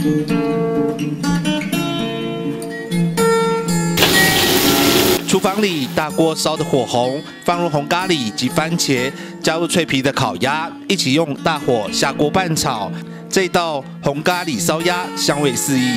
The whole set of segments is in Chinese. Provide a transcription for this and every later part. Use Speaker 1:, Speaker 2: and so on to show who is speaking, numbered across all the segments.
Speaker 1: 厨房里大锅烧得火红，放入红咖喱及番茄，加入脆皮的烤鸭，一起用大火下锅拌炒。这道红咖喱烧鸭香味四溢。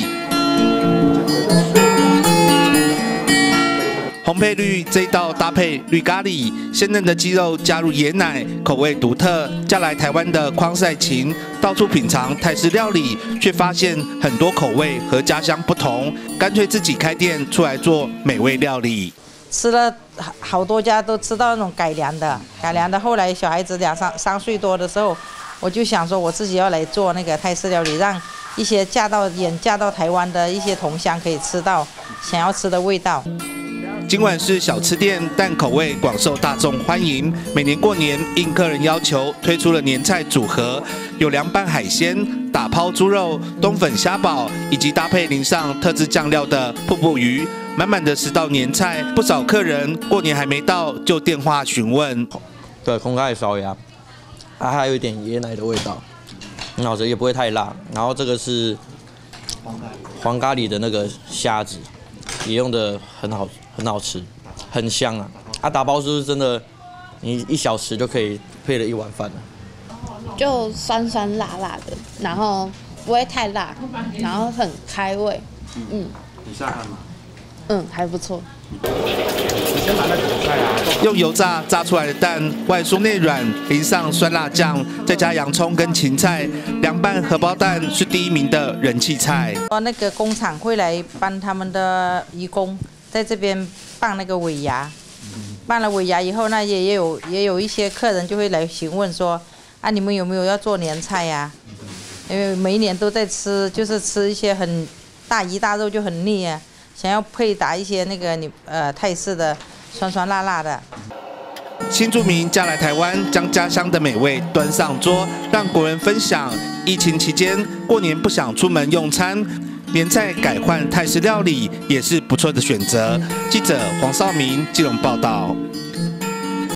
Speaker 1: 红配绿这一道搭配绿咖喱，鲜嫩的鸡肉加入椰奶，口味独特。嫁来台湾的匡赛琴到处品尝泰式料理，却发现很多口味和家乡不同，干脆自己开店出来做美味料理。
Speaker 2: 吃了好多家都吃到那种改良的。后来小孩子3岁多的时候，我就想说我自己要来做那个泰式料理，让一些嫁到台湾的一些同乡可以吃到想要吃的味道。
Speaker 1: 尽管是小吃店，但口味广受大众欢迎。每年过年，应客人要求推出了年菜组合，有凉拌海鲜、打抛猪肉、冬粉虾堡，以及搭配淋上特制酱料的瀑布鱼。满满的10道年菜，不少客人过年还没到就电话询问。
Speaker 3: 对，红咖喱烧鸭，还有一点椰奶的味道，很好吃，也不会太辣。然后这个是黄咖喱的那个虾子，也用的很好吃，很香啊！打包是不是真的？你1小时就可以配了1碗饭了。
Speaker 4: 就酸酸辣辣的，然后不会太辣，然后很开胃。
Speaker 1: 你下饭吗？
Speaker 4: 还不错。
Speaker 1: 你先把那韭菜用油炸出来的蛋，外酥内软，淋上酸辣酱，再加洋葱跟芹菜，凉拌荷包蛋是第1名的人气菜。
Speaker 2: 那个工厂会来帮他们的移工在这边办那个尾牙，办了尾牙以后呢，也有一些客人就会来询问说，啊，你们有没有要做年菜呀？因为每一年都在吃，就是吃一些很大鱼大肉就很腻啊。想要配搭一些那个泰式的酸酸辣辣的。
Speaker 1: 新住民嫁来台湾，将家乡的美味端上桌，让国人分享。疫情期间，过年不想出门用餐，年菜改换泰式料理也是不错的选择。记者黄少明基隆报道。